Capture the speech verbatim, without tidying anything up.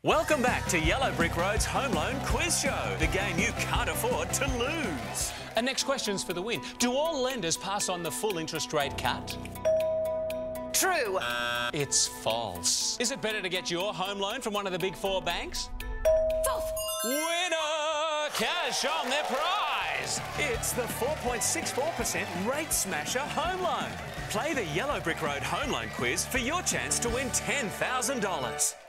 Welcome back to Yellow Brick Road's Home Loan Quiz Show, the game you can't afford to lose. And next question's for the win. Do all lenders pass on the full interest rate cut? True. It's false. Is it better to get your home loan from one of the big four banks? False. Winner! Cash on their prize! It's the four point six four percent Rate Smasher Home Loan. Play the Yellow Brick Road Home Loan Quiz for your chance to win ten thousand dollars.